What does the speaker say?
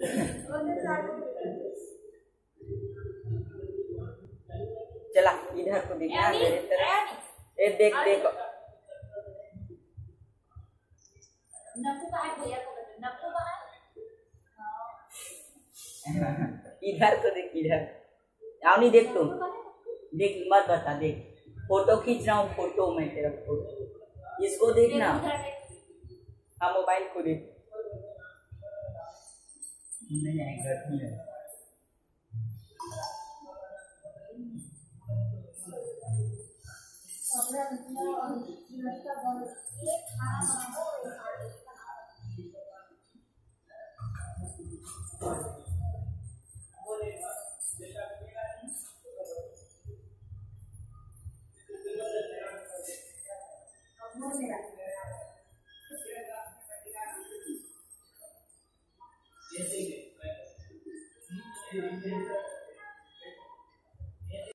चला इधर को देखना मेरे तरफ। ये देख देखो इधर को देख, इधर आओ नहीं, देख तुम देख, मत बता, देख फोटो खींच रहा हूँ, फोटो में तेरा फोटो, इसको देखना। हाँ मोबाइल को देख, नहीं आएगा नहीं। Yes,